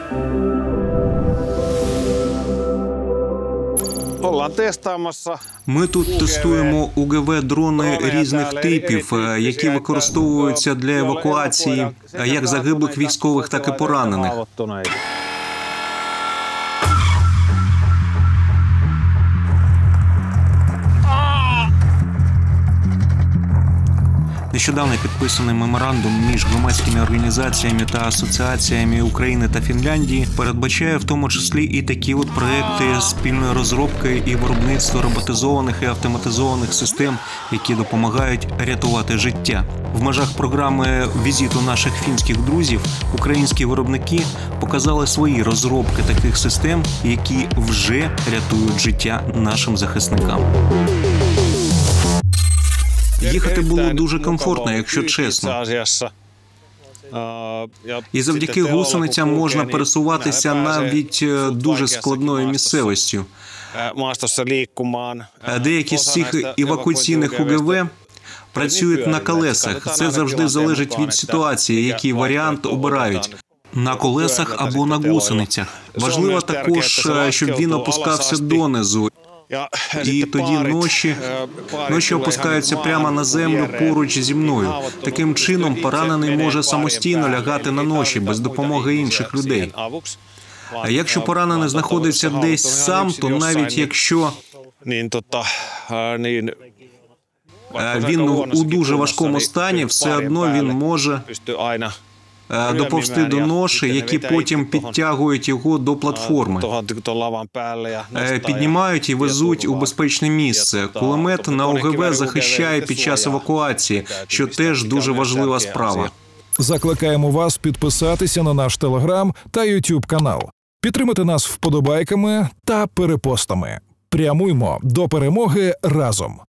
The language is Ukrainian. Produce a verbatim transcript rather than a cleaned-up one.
Ми тут тестуємо У Ге Ве-дрони різних типів, які використовуються для евакуації як загиблих військових, так і поранених. Нещодавно підписаний меморандум між громадськими організаціями та асоціаціями України та Фінляндії передбачає в тому числі і такі от проекти спільної розробки і виробництва роботизованих і автоматизованих систем, які допомагають рятувати життя. В межах програми візиту наших фінських друзів українські виробники показали свої розробки таких систем, які вже рятують життя нашим захисникам. Їхати було дуже комфортно, якщо чесно. І завдяки гусеницям можна пересуватися навіть дуже складною місцевістю. Деякі з цих евакуаційних У Ге Ве працюють на колесах. Це завжди залежить від ситуації, який варіант обирають. На колесах або на гусеницях. Важливо також, щоб він опускався донизу. І тоді ноші, ноші опускаються прямо на землю поруч зі мною. Таким чином, поранений може самостійно лягати на ноші, без допомоги інших людей. А якщо поранений знаходиться десь сам, то навіть якщо він у дуже важкому стані, все одно він може доповзти до ноші, які потім підтягують його до платформи. Піднімають і везуть у безпечне місце. Кулемет на У Ге Ве захищає під час евакуації, що теж дуже важлива справа. Закликаємо вас підписатися на наш Телеграм та Ютуб канал, підтримати нас вподобайками та перепостами. Прямуймо до перемоги разом!